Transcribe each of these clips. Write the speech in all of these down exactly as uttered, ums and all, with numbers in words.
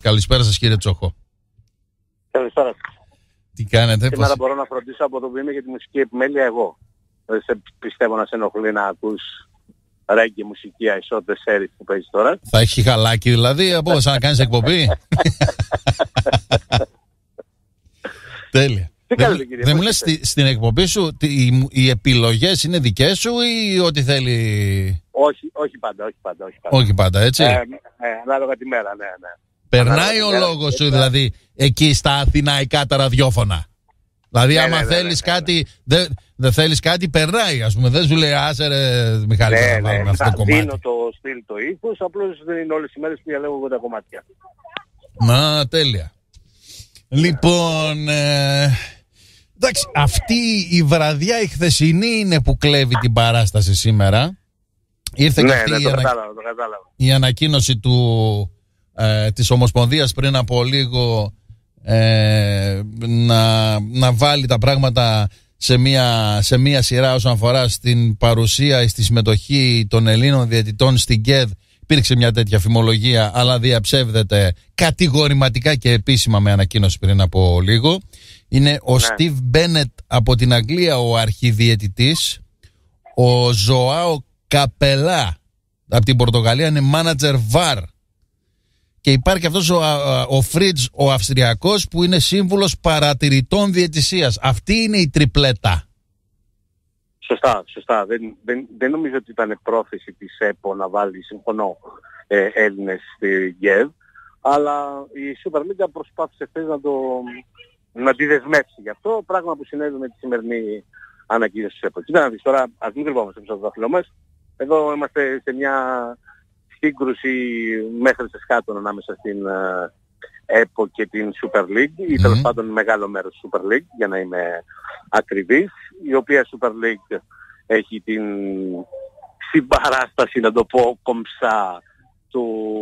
Καλησπέρα σας, κύριε Τσόχο. Καλησπέρα σας. Τι κάνετε? Σήμερα πώς... μπορώ να φροντίσω από το που είμαι για τη μουσική επιμέλεια εγώ. Δεν σε πιστεύω να σε ενοχλεί να ακούς ρέγγι μουσική αισότητες σέρις που παίζεις τώρα. Θα έχει χαλάκι δηλαδή, από σαν να κάνεις εκπομπή. Τέλεια. Δεν, δεν μου λες στη, στην εκπομπή σου οι, οι επιλογές είναι δικές σου ή ό,τι θέλει? Όχι, όχι πάντα, όχι πάντα. Όχι πάντα, όχι πάντα έτσι. Ε, ε, ανάλογα τη μέρα, ναι, ναι. Περνάει ο λόγος σου δηλαδή εκεί στα αθηναϊκά τα ραδιόφωνα? Δηλαδή ναι, άμα ναι, ναι, θέλεις ναι, ναι, κάτι, ναι. δεν δε θέλεις κάτι, περνάει, ας πούμε. Δεν σου λέει άσε ρε Μιχάλη, ναι, να βάλουμε ναι, αυτό το κομμάτι. Δίνω το στυλ το ύφος, απλώς δεν είναι όλες οι μέρες που διαλέγω εγώ τα κομμάτια. Μα τέλεια. Λοιπόν, ε, εντάξει, αυτή η βραδιά η χθεσινή είναι που κλέβει την παράσταση σήμερα. Ήρθε ναι, και αυτή ναι, η, το ανα... κατάλαβα, το κατάλαβα. η ανακοίνωση του, ε, της Ομοσπονδίας πριν από λίγο, ε, να, να βάλει τα πράγματα σε μια, σε μια σειρά όσον αφορά στην παρουσία ή στη συμμετοχή των Ελλήνων διαιτητών στην ΚΕΔ. Υπήρξε μια τέτοια φημολογία, αλλά διαψεύδεται κατηγορηματικά και επίσημα με ανακοίνωση πριν από λίγο. Είναι ο ναι. Στιβ Μπένετ από την Αγγλία ο αρχιδιαιτητής. Ο Ζωάο Καπελά από την Πορτογαλία είναι manager βαρ. Και υπάρχει αυτός ο, ο Φρίτζ ο Αυστριακός που είναι σύμβουλος παρατηρητών διαιτησίας. Αυτή είναι η τριπλέτα. Σωστά, σωστά. Δεν, δεν, δεν νομίζω ότι ήταν πρόθεση της ΕΠΟ να βάλει, συμφωνώ, ε, Έλληνες στη ΓΕΒ, αλλά η Super League προσπάθησε χθες να, το, να τη δεσμεύσει γι' αυτό, πράγμα που συνέβη με τη σημερινή ανακοίνωση της ΕΠΟ. Κοίτα να δεις τώρα, ας μην κρυβόμαστε πίσω από το δάχτυλό μας. Εδώ είμαστε σε μια σύγκρουση μέχρι σε σκάτων ανάμεσα στην uh, ΕΠΟ και την Super League, ή mm-hmm. τέλος πάντων μεγάλο μέρος της Super League, για να είμαι ακριβής, η οποία Super League έχει την συμπαράσταση, να το πω κομψά, του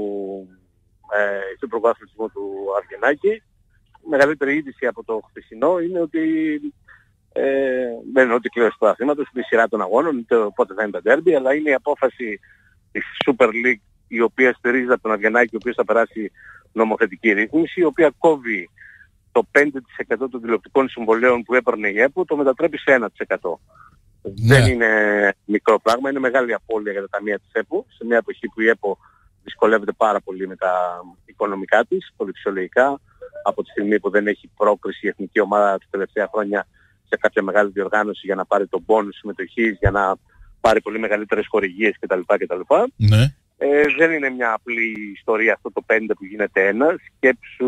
ε, του πρωταθλητισμού του Αυγενάκη. Η μεγαλύτερη είδηση από το χθεσινό είναι ότι ε, δεν είναι ότι κλείνει του πρωταθλήματος, είναι η σειρά των αγώνων, είτε πότε θα είναι τα ντέρμπι, αλλά είναι η απόφαση της Super League, η οποία στηρίζεται από τον Αυγενάκη, ο οποίος θα περάσει νομοθετική ρύθμιση, η οποία κόβει το πέντε τοις εκατό των τηλεοπτικών συμβολέων που έπαιρνε η ΕΠΟ, το μετατρέπει σε ένα τοις εκατό. Ναι. Δεν είναι μικρό πράγμα, είναι μεγάλη απώλεια για τα ταμεία της ΕΠΟ, σε μια εποχή που η ΕΠΟ δυσκολεύεται πάρα πολύ με τα οικονομικά της, πολιτισιολογικά, από τη στιγμή που δεν έχει πρόκριση η εθνική ομάδα τα τελευταία χρόνια σε κάποια μεγάλη διοργάνωση για να πάρει τον πόνους συμμετοχής, για να πάρει πολύ μεγαλύτερες χορηγίες κτλ. κτλ. Ναι. Ε, δεν είναι μια απλή ιστορία αυτό το πέντε που γίνεται ένα. Σκέψου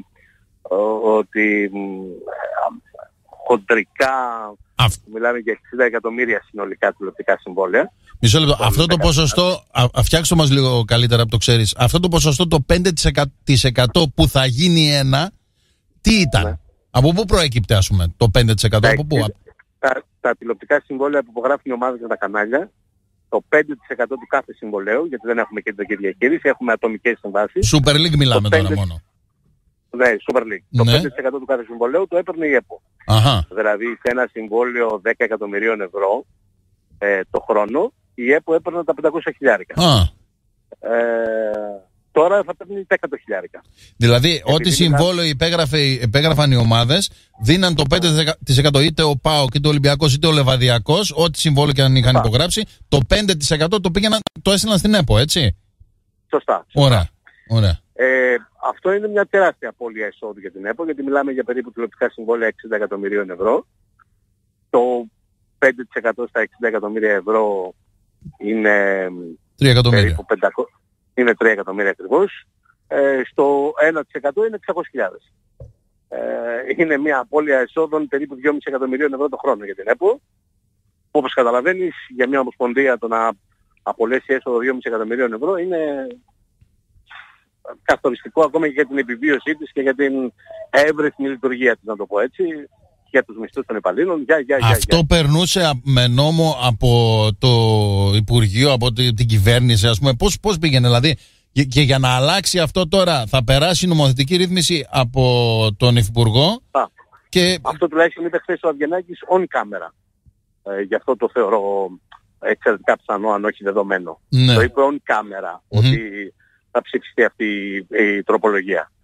ότι χοντρικά Αυ... μιλάμε για εξήντα εκατομμύρια συνολικά τηλεοπτικά συμβόλαια. Μισό λεπτό. Αυτό το ποσοστό, α, φτιάξτε μας λίγο καλύτερα που το ξέρεις. Αυτό το ποσοστό, το πέντε τοις εκατό που θα γίνει ένα, τι ήταν? Ναι. Από πού προέκυπτε, ας πούμε, το πέντε τοις εκατό? Από πού? Τα, τα τηλεοπτικά συμβόλαια που υπογράφουν οι ομάδες για τα κανάλια, το πέντε τοις εκατό του κάθε συμβολέου, γιατί δεν έχουμε κεντρική διαχείριση, έχουμε ατομικές συμβάσεις. Super League μιλάμε πέντε... τώρα μόνο. Ναι, Super League. Ναι. Το πέντε τοις εκατό του κάθε συμβολέου το έπαιρνε η ΕΠΟ. Αχα. Δηλαδή σε ένα συμβόλαιο δέκα εκατομμυρίων ευρώ ε, το χρόνο, η ΕΠΟ έπαιρνε τα πεντακόσια χιλιάρικα. Ε, τώρα θα παίρνει τα εκατό χιλιάρικα. Δηλαδή, επειδή ό,τι συμβόλαιο υπέγραφαν οι ομάδες, δίναν το πέντε τοις εκατό είτε ο ΠΑΟΚ, είτε ο Ολυμπιακός, είτε ο Λεβαδιακός, ό,τι συμβόλαιο και αν είχαν Σωστά. υπογράψει, το πέντε τοις εκατό το, πήγαιναν, το έστειλαν στην ΕΠΟ, έτσι. Σωστά. σωστά. Ωραία. Ωραία. Ε, αυτό είναι μια τεράστια απώλεια εισόδου για την ΕΠΟ, γιατί μιλάμε για περίπου τηλεοπτικά συμβόλαια εξήντα εκατομμυρίων ευρώ. Το πέντε τοις εκατό στα εξήντα εκατομμύρια ευρώ είναι τρία εκατομμύρια. Περίπου πεντακόσια, είναι τρία εκατομμύρια ακριβώς. Ε, στο ένα τοις εκατό είναι εξακόσιες χιλιάδες. Ε, είναι μια απώλεια εσόδων περίπου δυόμισι εκατομμυρίων ευρώ το χρόνο για την ΕΠΟ. Που όπως καταλαβαίνεις, για μια ομοσπονδία το να απολέσει έσοδο δυόμισι εκατομμυρίων ευρώ είναι καθοριστικό ακόμα και για την επιβίωσή της και για την εύρυθμη λειτουργία της, να το πω έτσι, για τους μισθούς των υπαλλήλων. Για, για, για, Αυτό για. περνούσε με νόμο από το Υπουργείο, από την κυβέρνηση, ας πούμε. Πώς, πώς πήγαινε, δηλαδή, και, και για να αλλάξει αυτό τώρα θα περάσει νομοθετική ρύθμιση από τον Υφυπουργό. Α, και... Αυτό τουλάχιστον είπε χθες ο Αυγενάκης on camera. Ε, γι' αυτό το θεωρώ εξαιρετικά πιθανό, αν όχι δεδομένο. Ναι. Το είπε on camera, mm-hmm. ότι θα ψηφιστεί αυτή η, η τροπολογία.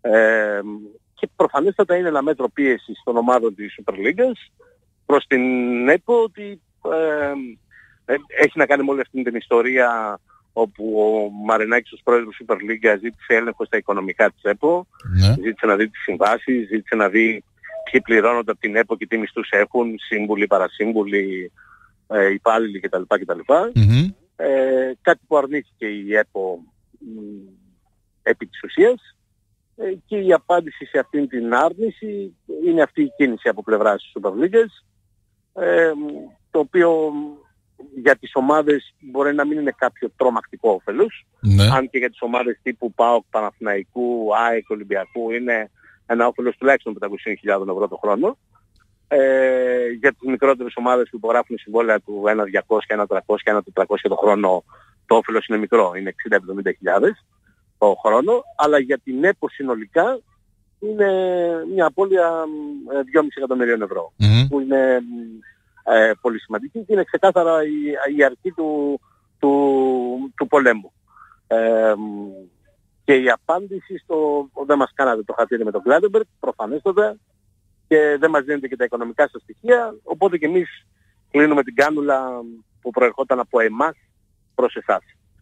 Ε, και προφανέστατα είναι ένα μέτρο πίεσης των ομάδων της Super League προς την ΕΠΟ ότι ε, ε, έχει να κάνει με όλη αυτή την ιστορία όπου ο Μαρινάκης ως πρόεδρος Super League ζήτησε έλεγχο στα οικονομικά της ΕΠΟ, ναι. ζήτησε να δει τις συμβάσεις, ζήτησε να δει ποιοι πληρώνονται από την ΕΠΟ και τι μισθούς έχουν, σύμβουλοι, παρασύμβουλοι, ε, υπάλληλοι κτλ. κτλ. Mm-hmm. Ε, κάτι που αρνήθηκε η ΕΠΟ μ, επί της ουσίας ε, και η απάντηση σε αυτήν την άρνηση είναι αυτή η κίνηση από πλευράς της Super League, ε, το οποίο για τις ομάδες μπορεί να μην είναι κάποιο τρομακτικό όφελος, ναι. αν και για τις ομάδες τύπου ΠΑΟΚ, Παναθηναϊκού, ΑΕΚ, Ολυμπιακού είναι ένα όφελος τουλάχιστον πεντακόσιες χιλιάδες ευρώ το χρόνο. Ε, για τις μικρότερες ομάδες που υπογράφουν συμβόλαια του ένα διακόσια, ένα τριακόσια, ένα τετρακόσια το χρόνο το όφελος είναι μικρό, είναι εξήντα με εβδομήντα χιλιάδες το χρόνο, αλλά για την ΕΠΟ συνολικά είναι μια απώλεια δυόμισι εκατομμυρίων ευρώ, mm-hmm. που είναι ε, πολύ σημαντική και είναι ξεκάθαρα η, η αρχή του, του, του πολέμου. Ε, και η απάντηση στο δεν μας κάνατε το χατήρι με τον Κλάντεμπεργκ, προφανέστατα, και δεν μας δίνετε και τα οικονομικά σας στοιχεία, οπότε και εμείς κλείνουμε την κάνουλα που προερχόταν από εμάς προς εσάς.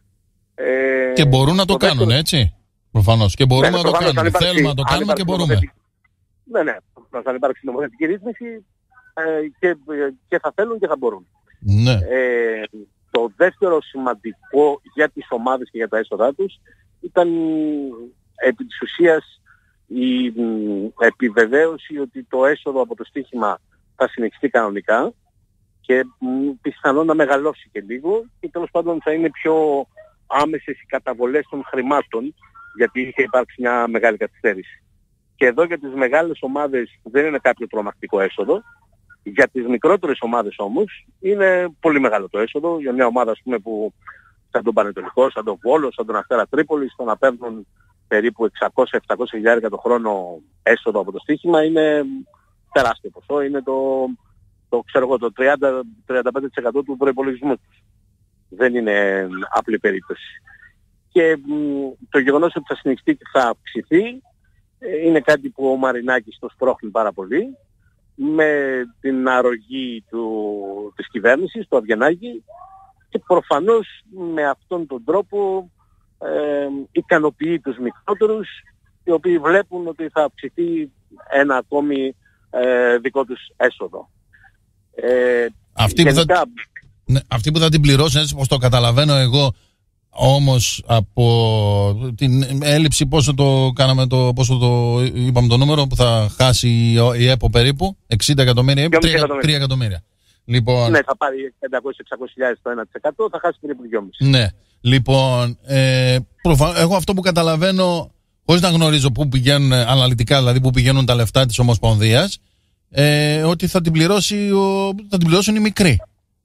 Ε, και μπορούν να το, το κάνουν, δεύτερο... έτσι. Προφανώς. Και μπορούμε ναι, να το κάνουμε. Υπάρξει, Θέλουμε να το κάνουμε και μπορούμε. Ναι, ναι. Θα υπάρξει νομοθετική ρύθμιση ε, και, και θα θέλουν και θα μπορούν. Ναι. Ε, το δεύτερο σημαντικό για τις ομάδες και για τα έσοδά τους ήταν επί της ουσίας η επιβεβαίωση ότι το έσοδο από το στοίχημα θα συνεχιστεί κανονικά και πιθανόν να μεγαλώσει και λίγο και τέλος πάντων θα είναι πιο άμεσες οι καταβολές των χρημάτων, γιατί είχε υπάρξει μια μεγάλη καθυστέρηση. Και εδώ για τις μεγάλες ομάδες δεν είναι κάποιο τρομακτικό έσοδο. Για τις μικρότερες ομάδες όμως είναι πολύ μεγάλο το έσοδο. Για μια ομάδα, ας πούμε, που σαν τον Πανετολικό, σαν τον Βόλο, σαν τον Αστέρα Τρίπολης, το να παίρνουν περίπου εξακόσια με επτακόσια χιλιάδες το χρόνο έσοδο από το στοίχημα είναι τεράστιο ποσό. Είναι το, το, ξέρω εγώ, το τριάντα με τριάντα πέντε τοις εκατό του προϋπολογισμού τους. Δεν είναι απλή περίπτωση. Και μ, το γεγονός ότι θα συνεχιστεί και θα αυξηθεί ε, είναι κάτι που ο Μαρινάκης το σπρώχνει πάρα πολύ με την αρρωγή του, της κυβέρνησης, του Αβγενάκη, και προφανώς με αυτόν τον τρόπο ε, ικανοποιεί τους μικρότερους, οι οποίοι βλέπουν ότι θα αυξηθεί ένα ακόμη ε, δικό τους έσοδο. Ε, Αυτοί, γενικά... που θα, ναι, αυτοί που θα την πληρώσουν, έτσι όπως το καταλαβαίνω εγώ, όμως από την έλλειψη, πόσο το κάναμε, το, πόσο το είπαμε το νούμερο που θα χάσει η ΕΠΟ περίπου, εξήντα εκατομμύρια, τρία εκατομμύρια. Λοιπόν, ναι, θα πάρει πεντακόσιες με εξακόσιες χιλιάδες το ένα τοις εκατό, θα χάσει περίπου δυόμισι. Ναι, λοιπόν, ε, προφα... εγώ αυτό που καταλαβαίνω, χωρίς να γνωρίζω πού πηγαίνουν αναλυτικά, δηλαδή πού πηγαίνουν τα λεφτά της Ομοσπονδίας, ε, ότι θα την, πληρώσει ο... θα την πληρώσουν οι μικροί.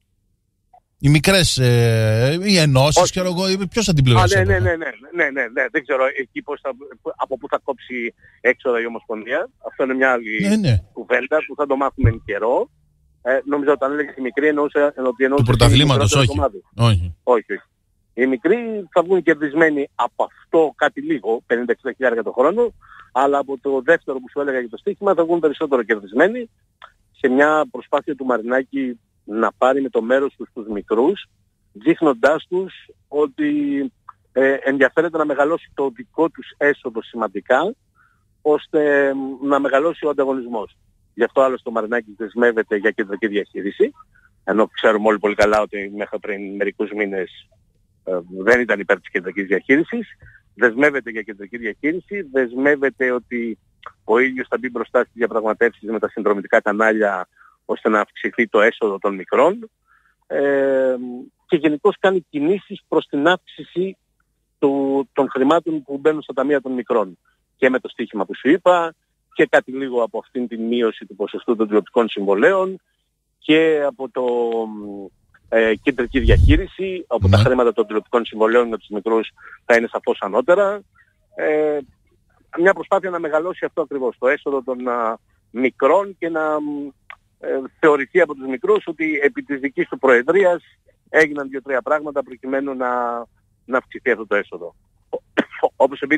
Οι μικρές, ε, οι ενώσεις, ξέρω εγώ, ποιος θα την πληρώσει. Α, ναι, ναι, ναι, ναι, ναι, ναι, ναι, δεν ξέρω εκεί πώς θα, από πού θα κόψει έξοδα η Ομοσπονδία. Αυτό είναι μια άλλη ναι, ναι. κουβέντα που θα το μάθουμε εν καιρό. Ε, νομίζω όταν έλεγε η μικρή εννοούσε ότι εννοούσε του πρωταθλήματος, όχι. όχι. Όχι, όχι. Οι μικροί θα βγουν κερδισμένοι από αυτό κάτι λίγο, πενήντα εξήντα χιλιάδες το χρόνο, αλλά από το δεύτερο που σου έλεγα για το στοίχημα θα βγουν περισσότερο κερδισμένοι σε μια προσπάθεια του Μαρινάκη να πάρει με το μέρος τους τους μικρούς, δείχνοντάς τους ότι ε, ενδιαφέρεται να μεγαλώσει το δικό τους έσοδο σημαντικά, ώστε να μεγαλώσει ο ανταγωνισμός. Γι' αυτό άλλωστε το Μαρινάκη δεσμεύεται για κεντρική διαχείριση, ενώ ξέρουμε όλοι πολύ καλά ότι μέχρι πριν μερικούς μήνες ε, δεν ήταν υπέρ της κεντρικής διαχείρισης. Δεσμεύεται για κεντρική διαχείριση, δεσμεύεται ότι ο ίδιος θα μπει μπροστά στις διαπραγματεύσεις με τα συνδρομητικά κανάλια ώστε να αυξηθεί το έσοδο των μικρών ε, και γενικώς κάνει κινήσεις προς την αύξηση του, των χρημάτων που μπαίνουν στα ταμεία των μικρών. Και με το στοίχημα που σου είπα και κάτι λίγο από αυτήν την μείωση του ποσοστού των τηλεοπτικών συμβολέων και από το ε, κεντρική διαχείριση, από mm. τα χρήματα των τηλεοπτικών συμβολέων για τους μικρούς θα είναι σαφώς ανώτερα. Ε, μια προσπάθεια να μεγαλώσει αυτό ακριβώς, το έσοδο των α, μικρών και να ε, θεωρηθεί από τους μικρούς ότι επί της δικής του προεδρίας έγιναν δύο-τρία πράγματα προκειμένου να, να αυξηθεί αυτό το έσοδο. Όπως επίσης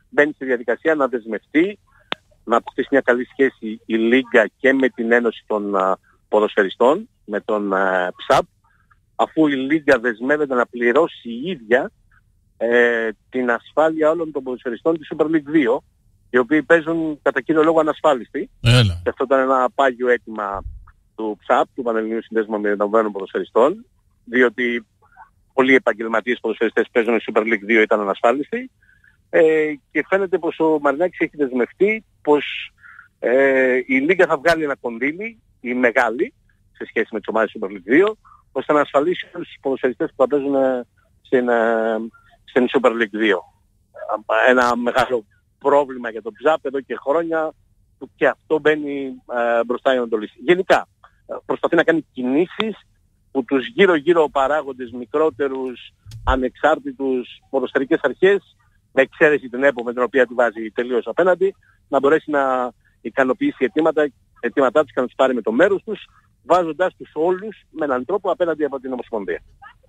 μπαίνει στη διαδικασία να δεσμευτεί, να αποκτήσει μια καλή σχέση η Λίγκα και με την Ένωση των α, Ποδοσφαιριστών, με τον α, ΠΣΑΠ, αφού η Λίγκα δεσμεύεται να πληρώσει η ίδια ε, την ασφάλεια όλων των ποδοσφαιριστών της Super League δύο, οι οποίοι παίζουν κατά κύριο λόγο ανασφάλιστοι. Έλα. Και αυτό ήταν ένα πάγιο αίτημα του ΠΣΑΠ, του Πανελληνίου Συνδέσμου Αμοιβόμενων Ποδοσφαιριστών, διότι πολλοί επαγγελματίες ποδοσφαιριστές παίζουν στη Super League δύο, ήταν ανασφάλιστοι. Ε, και φαίνεται πως ο Μαρινάκης έχει δεσμευτεί πως ε, η Λίγκα θα βγάλει ένα κονδύλι, η μεγάλη, σε σχέση με τις ομάδες Super League δύο, ώστε να ασφαλίσει όλους τους ποδοσφαιριστές που θα παίζουν στην, στην Super League δύο. Ένα μεγάλο πρόβλημα για το ΠΣΑΠ εδώ και χρόνια, που και αυτό μπαίνει ε, μπροστά για να το λύσει. Γενικά, προσπαθεί να κάνει κινήσεις που τους γύρω-γύρω παράγοντες, μικρότερους, ανεξάρτητους ποδοσφαιρικές αρχές, με εξαίρεση την ΕΠΟ με την οποία τη βάζει τελείως απέναντι, να μπορέσει να ικανοποιήσει αιτήματα, αιτήματά τους και να τους πάρει με το μέρος τους, βάζοντας τους όλους με έναν τρόπο απέναντι από την Ομοσπονδία.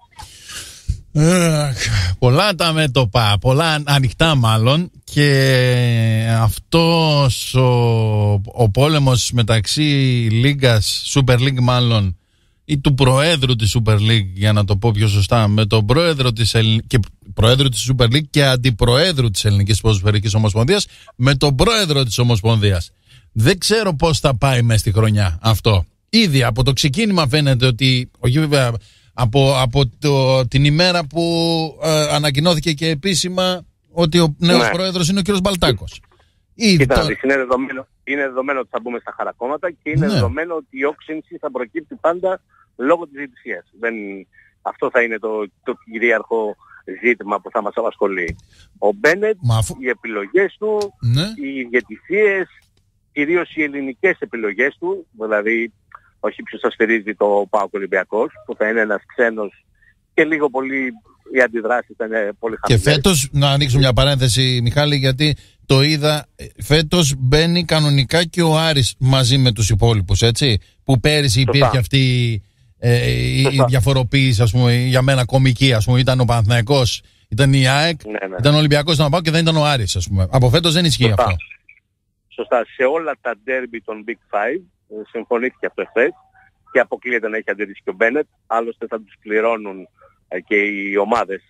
Ε, πολλά τα μέτωπα, πολλά ανοιχτά μάλλον, και αυτός ο, ο πόλεμος μεταξύ Λίγκας, Super League μάλλον, ή του προέδρου της Super League, για να το πω πιο σωστά, με τον πρόεδρο της, Ελλ... και προέδρου της Super League και αντιπροέδρου της Ελληνικής Ποδοσφαιρικής Ομοσπονδίας, με τον πρόεδρο της Ομοσπονδίας. Δεν ξέρω πώς θα πάει μέσα στη χρονιά αυτό. Ήδη από το ξεκίνημα φαίνεται ότι, όχι βέβαια, από, από το, την ημέρα που ε, ανακοινώθηκε και επίσημα ότι ο νέος ναι. πρόεδρος είναι ο κ. Μπαλτάκος. Ήδη Κοίτα, το... είναι, δεδομένο, είναι δεδομένο ότι θα μπούμε στα χαρακόμματα και είναι ναι. δεδομένο ότι η όξυνση θα προκύπτει πάντα λόγω της διαιτησίας. Δεν... Αυτό θα είναι το, το κυρίαρχο ζήτημα που θα μας απασχολεί. Ο Μπένετ, αφού... οι επιλογές του, ναι. οι διαιτησίες, κυρίως οι ελληνικές επιλογές του, δηλαδή όχι ποιος θα σφυρίζει το ΠΑΟΚ Ολυμπιακός, που θα είναι ένας ξένος και λίγο πολύ οι αντιδράσεις θα είναι πολύ χαμηλές. Και φέτος, να ανοίξω μια παρένθεση Μιχάλη, γιατί το είδα, φέτος μπαίνει κανονικά και ο Άρης μαζί με τους υπόλοιπους, έτσι, που πέρυσι Σωστά. υπήρχε αυτή ε, η διαφοροποίηση, ας πούμε, για μένα κομική, ας πούμε, ήταν ο Παναθηναϊκός, ήταν η ΑΕΚ, ναι, ναι. ήταν ο Ολυμπιακός να πάω και δεν ήταν ο Άρης, ας πούμε. Από φέτος δεν ισχύει Σωστά. αυτό. Σωστά. Σε όλα τα ντέρμπι των Big Five συμφωνήθηκε αυτό εχθές και αποκλείεται να έχει αντίρρηση και ο Μπένετ, άλλωστε θα τους πληρώνουν ε, και οι ομάδες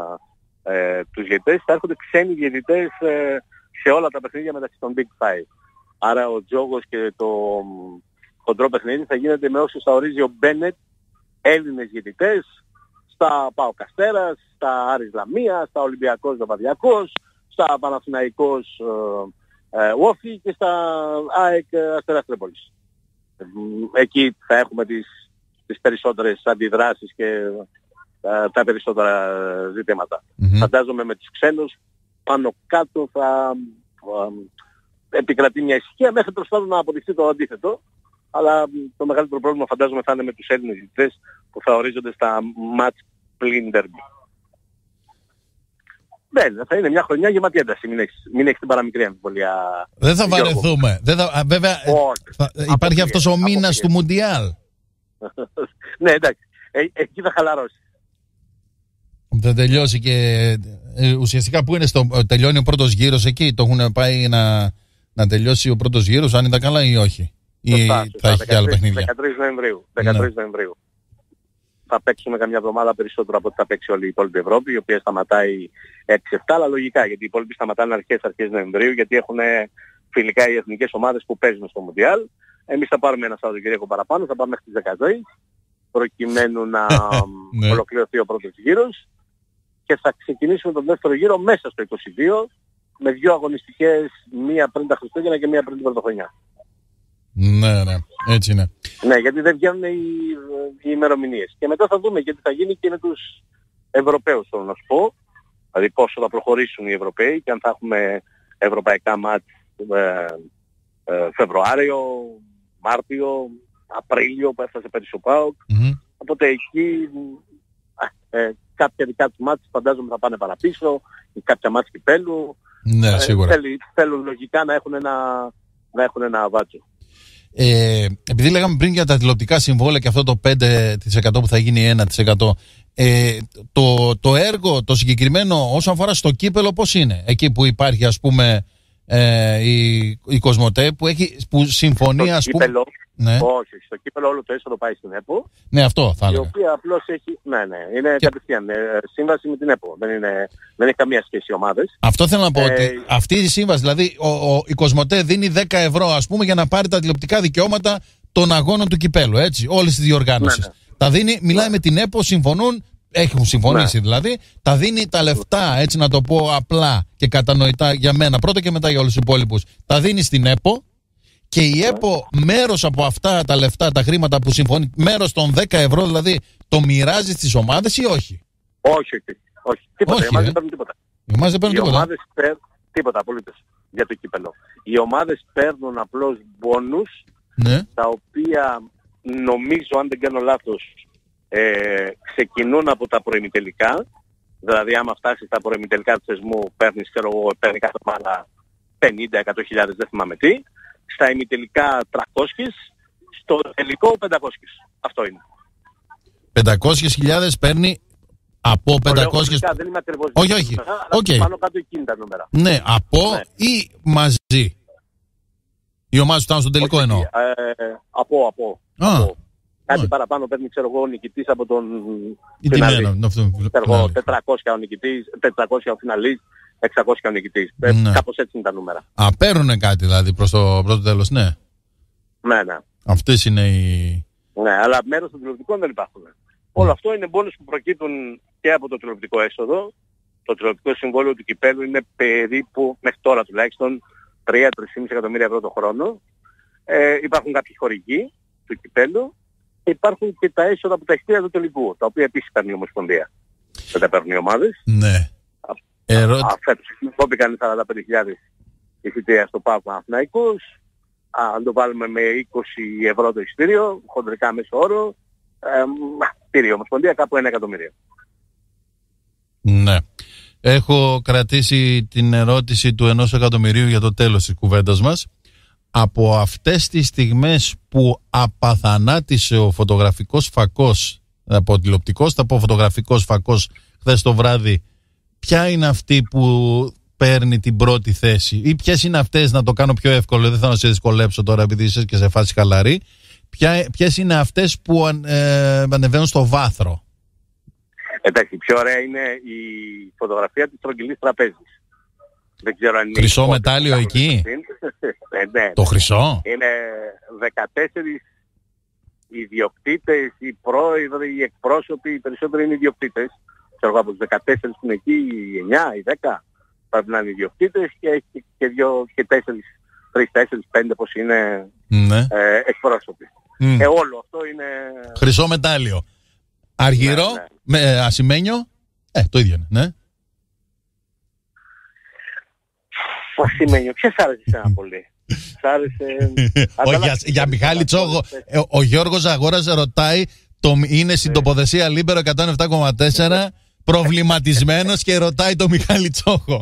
ε, ε, τους διαιτητές, θα έρχονται ξένοι διαιτητές ε, σε όλα τα παιχνίδια μεταξύ των Big Five. Άρα ο τζόγος και το χοντρό παιχνίδι θα γίνεται με όσους θα ορίζει ο Μπένετ, Έλληνες διαιτητές, στα ΠΑΟΚ Αστέρας, στα Άρης Λαμία, στα Ολυμπιακός Βαβαδιακός, στα Παναθηναϊκός ε, Όφη και στα ΑΕΚ Αστέρας Τρίπολης. Εκεί θα έχουμε τις, τις περισσότερες αντιδράσεις και ε, τα περισσότερα ζητήματα. Mm-hmm. Φαντάζομαι με τους ξένους πάνω κάτω θα ε, επικρατεί μια ησυχία μέχρι τέλος πάντων να αποδειχθεί το αντίθετο. Αλλά το μεγαλύτερο πρόβλημα φαντάζομαι θα είναι με τους Έλληνες διαιτητές που θα ορίζονται στα match πλην derby. Ναι, θα είναι μια χρονιά γεμάτη ένταση. Μην έχεις, μην έχεις την παραμικρή αμφιβολία. Δεν θα βαρεθούμε. Δεν θα, βέβαια, θα, υπάρχει αυτός ο μήνας του Μουντιάλ. Ναι, εντάξει. Ε, εκεί θα χαλαρώσει. Θα τελειώσει και ε, ουσιαστικά που είναι στο, τελειώνει ο πρώτος γύρος εκεί. Το έχουν πάει να, να τελειώσει ο πρώτος γύρος, αν ήταν καλά ή όχι. Ή σωστά, θα σωστά, έχει και άλλα παιχνίδια. δεκατρείς Νοεμβρίου. δεκατρείς Ναι. Νοεμβρίου. Θα παίξουμε καμιά εβδομάδα περισσότερο από ό,τι θα παίξει όλη η υπόλοιπη Ευρώπη, η οποία σταματάει έξι επτά, αλλά λογικά, γιατί οι υπόλοιποι σταματάνε αρχές αρχές Νοεμβρίου, γιατί έχουν φιλικά οι εθνικές ομάδες που παίζουν στο Μουντιάλ. Εμείς θα πάρουμε ένα Σαββατοκύριακο παραπάνω, θα πάμε μέχρι τις δεκατρείς, προκειμένου να Ναι. ολοκληρωθεί ο πρώτος γύρος και θα ξεκινήσουμε τον δεύτερο γύρο μέσα στο είκοσι δύο, με δύο αγωνιστικές, μία πριν τα Χριστούγεννα και μία πριν την Πρωτοχρονιά. Ναι, ναι, έτσι είναι. Ναι, γιατί δεν βγαίνουν οι, οι ημερομηνίες. Και μετά θα δούμε γιατί θα γίνει και με τους Ευρωπαίους, θέλω να σου πω. Δηλαδή πόσο θα προχωρήσουν οι Ευρωπαίοι και αν θα έχουμε ευρωπαϊκά μάτς ε, ε, Φεβρουάριο, Μάρτιο, Απρίλιο που έφτασε πέρυσι ο ΠΑΟΚ. Mm-hmm. Οπότε εκεί ε, κάποια δικά τους μάτς φαντάζομαι θα πάνε παραπίσω ή κάποια μάτς κυπέλλου. Ναι, σίγουρα. Ε, θέλουν, θέλουν λογικά να έχουν ένα, να έχουν ένα βάτσο. Ε, επειδή λέγαμε πριν για τα τηλεοπτικά συμβόλαια και αυτό το πέντε τοις εκατό που θα γίνει ένα τοις εκατό, ε, το, το έργο, το συγκεκριμένο όσον αφορά στο κύπελο, πώς είναι? Εκεί που υπάρχει, ας πούμε, ε, η, η Κοσμοτέ που, έχει, που συμφωνεί, ας πούμε... Κύπελο, ναι. Όχι, στο κύπελο όλο το έσοδο πάει στην ΕΠΟ. Ναι, αυτό θα έλεγα. Η οποία απλώς έχει, ναι, ναι, είναι και... κατευθείαν ε, σύμβαση με την ΕΠΟ. Δεν, είναι, δεν έχει καμία σχέση οι ομάδες. Αυτό θέλω να πω, ε... ότι αυτή η σύμβαση, δηλαδή ο, ο, η Κοσμοτέ δίνει δέκα ευρώ, ας πούμε, για να πάρει τα τηλεοπτικά δικαιώματα των αγώνων του κυπέλου, έτσι, όλες τις διοργάνωσεις. Ναι, ναι. Τα δίνει, μιλάει ναι. με την ΕΠΟ, συμφωνούν, έχουν συμφωνήσει ναι. δηλαδή, τα δίνει τα λεφτά, έτσι να το πω απλά και κατανοητά για μένα, πρώτα και μετά για όλους τους υπόλοιπους, τα δίνει στην ΕΠΟ. Και η ΕΠΟ μέρος από αυτά τα λεφτά, τα χρήματα που συμφωνεί, μέρος των δέκα ευρώ δηλαδή, το μοιράζει στις ομάδες ή όχι? Όχι, όχι. όχι. Τίποτα. Όχι, οι ομάδες ε. δεν παίρνουν τίποτα. Οι ομάδες δεν παίρνουν οι τίποτα. Ομάδες παίρνουν τίποτα απολύτως για το κύπελο. Οι ομάδες παίρνουν απλώς μπόνους, ναι. τα οποία νομίζω, αν δεν κάνω λάθος, ε, ξεκινούν από τα προημιτελικά. Δηλαδή, άμα φτάσει στα προημιτελικά του θεσμού, παίρνεις, ξέρω εγώ, παίρνει κάθε ομάδα πενήντα με εκατό χιλιάδες, δεν θυμάμαι τι. Στα ημιτελικά τριακόσιες, στο τελικό πεντακόσιες. Αυτό είναι. πεντακόσιες χιλιάδες παίρνει από πεντακόσιες... Δεν είμαι ακριβώς. Όχι, όχι. Okay. Πάνω κάτω εκείνη τα νούμερα. Ναι, από ναι. ή μαζί. Οι ομάδες φτάνουν στο τελικό, όχι, εννοώ. Ε, από, από. Α, από. Κάτι α. παραπάνω παίρνει, ξέρω εγώ, ο νικητής από τον φιναλί. τετρακόσια ο νικητής, τετρακόσια ο φιναλής, εξακόσια ο νικητής. Ναι. Κάπως έτσι είναι τα νούμερα. Α, παίρνουνε κάτι δηλαδή προς το πρώτο τέλος, ναι. Ναι, ναι. Αυτές είναι οι... Ναι, αλλά μέρος των τηλεοπτικών δεν υπάρχουν. Mm. Όλο αυτό είναι μπόνους που προκύπτουν και από το τηλεοπτικό έσοδο. Το τηλεοπτικό συμβόλαιο του κυπέλου είναι περίπου, μέχρι τώρα τουλάχιστον, τρία με τρία κόμμα πέντε εκατομμύρια ευρώ το χρόνο. Ε, υπάρχουν κάποιοι χορηγοί του κυπέλου. Υπάρχουν και τα έσοδα από τα εισιτήρια του τελικού, τα οποία επίσης παίρνει η Ομοσπονδία. Δεν τα παίρνουν οι ομάδες. Ναι. Ερώ... Φέτος κόπηκαν σαράντα πέντε χιλιάδες εισιτήρια στο ΠΑΟΚ Παναθηναϊκός. Αν το βάλουμε με είκοσι ευρώ το εισιτήριο, χοντρικά μέσο όρο, ε, πήρε η Ομοσπονδία κάπου ένα εκατομμύριο. Ναι. Έχω κρατήσει την ερώτηση του ενός εκατομμυρίου για το τέλος της κουβέντας μας. Από αυτές τις στιγμές που απαθανάτησε ο φωτογραφικός φακός, από τηλεοπτικός θα πω φωτογραφικός φακός χθες το βράδυ, ποια είναι αυτή που παίρνει την πρώτη θέση ή ποιες είναι αυτές, να το κάνω πιο εύκολο, δεν θα σε δυσκολέψω τώρα επειδή είσαι και σε φάση χαλαρή, ποια, ποιες είναι αυτές που ε, ανεβαίνουν στο βάθρο? Εντάξει, η πιο ωραία είναι η φωτογραφία της στρογγυλής τραπέζης. Δεν ξέρω αν είναι χρυσό μετάλλιο εκεί. ε, ναι. Το χρυσό. Είναι δεκατέσσερις ιδιοκτήτες, οι πρόεδροι, οι εκπρόσωποι, οι περισσότεροι είναι ιδιοκτήτες. Ξέρω από τους δεκατέσσερις που είναι εκεί, οι εννιά, οι δέκα πρέπει να είναι ιδιοκτήτες και έχει και δύο και τέσσερις, τρεις, τέσσερις, πέντε πως είναι ναι. ε, εκπρόσωποι. Mm. Ε, όλο αυτό είναι... Χρυσό μετάλλιο. Αργυρό, ναι, ναι. με ασημένιο, ε, το ίδιο είναι, ναι. Ασημένιο, ποιος άρεσε εσένα πολύ? Σ' άρεσε... Όχι, για, για Μιχάλη Τσόχο, ε, ο Γιώργος Αγόρας ρωτάει, το, είναι στην τοποθεσία Λίμπερο εκατόν επτά κόμμα τέσσερα, προβληματισμένος και ρωτάει το Μιχάλη Τσόχο.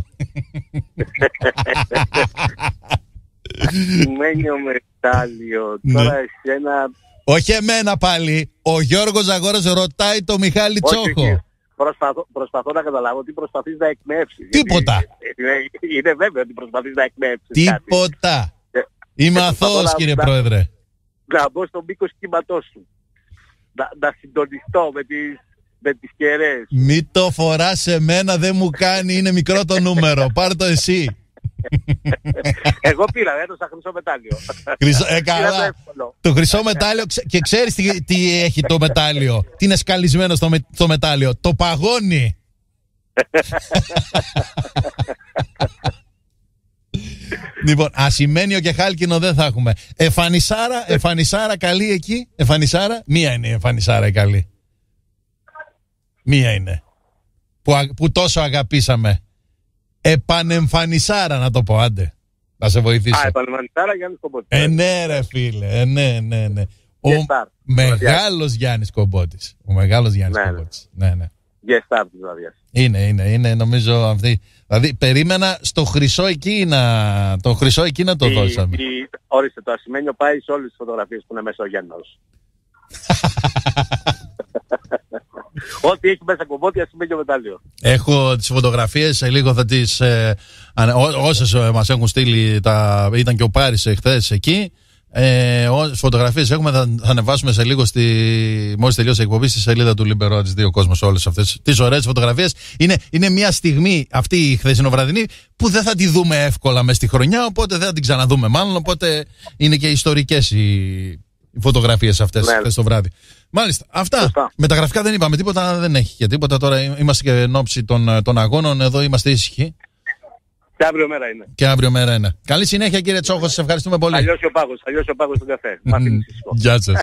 Ασημένιο μετάλλιο, τώρα εσένα... Όχι εμένα πάλι, ο Γιώργος Αγόρας ρωτάει το Μιχάλη Τσόχο. Προσπαθώ, προσπαθώ να καταλάβω τι προσπαθείς να εκμεύσεις. Τίποτα. Είναι, είναι βέβαιο ότι προσπαθείς να εκμεύσεις. Τίποτα. Κάτι. Είμαι αθώος, κύριε να, Πρόεδρε. Να, να μπω στον μήκος κύματός σου. Να, να συντονιστώ με τις, με τις κεραίες. Μη το φοράς σε μένα, δεν μου κάνει, είναι μικρό το νούμερο. Πάρ' το εσύ. Εγώ πήρα, έδωσα χρυσό μετάλλιο. Χρυσό, ε, καλά. Το χρυσό μετάλλιο, και ξέρεις τι, τι έχει το μετάλλιο? Τι είναι σκαλισμένο στο, με, στο μετάλλιο? Το παγώνι. Λοιπόν, ασημένιο και χάλκινο δεν θα έχουμε. Εφανισάρα, εφανισάρα καλή εκεί. Εφανισάρα, μία είναι η εφανισάρα η καλή. Μία είναι που, που τόσο αγαπήσαμε. Επανεμφανισάρα, να το πω, άντε. Θα σε βοηθήσω. Α, επανεμφανισάρα Γιάννης Κομπότης. Ε, ναι ρε φίλε, ε, ναι, ναι, ναι. Ο μεγάλος Γιάννης Κομπότης. Ο μεγάλος Γιάννης ναι, Κομπότης. Ναι, ναι. guest star της βραδιάς. Είναι, είναι, είναι νομίζω αυτή. Δηλαδή περίμενα στο χρυσό εκεί να το, χρυσό εκεί να το η, δώσαμε. Η, όριστε, το ασημένιο πάει σε όλες τις φωτογραφίες που είναι μέσα ο Γέννος. Ό,τι έχει μέσα κομμάτι ασημένιο μετάλλιο. Έχω τις φωτογραφίες, σε λίγο θα τις ε, όσες μας έχουν στείλει τα, ήταν και ο Πάρης εχθές εκεί. Ε, όσες φωτογραφίες έχουμε θα, θα ανεβάσουμε σε λίγο στη, μόλις τελειώσει η εκπομπή στη σελίδα του Λιμπερό της δύο κόσμος όλες αυτές τις ωραίες φωτογραφίες. Είναι, είναι μια στιγμή αυτή η χθεσινοβραδινή που δεν θα τη δούμε εύκολα μες στη χρονιά, οπότε δεν θα την ξαναδούμε μάλλον, οπότε είναι και ιστορικές οι, οι φωτογραφίες αυτές, ναι, χθες το βράδυ. Μάλιστα, αυτά. Φωστά. Με τα γραφικά δεν είπαμε τίποτα, δεν έχει και τίποτα. Τώρα είμαστε και εν ώψη των, των αγώνων, εδώ είμαστε ήσυχοι. Και αύριο μέρα είναι. Και αύριο μέρα είναι. Καλή συνέχεια κύριε Τσόχο, σας ευχαριστούμε πολύ. Αλλιώς ο πάγος, αλλιώς ο πάγος στον καφέ. Γεια σας.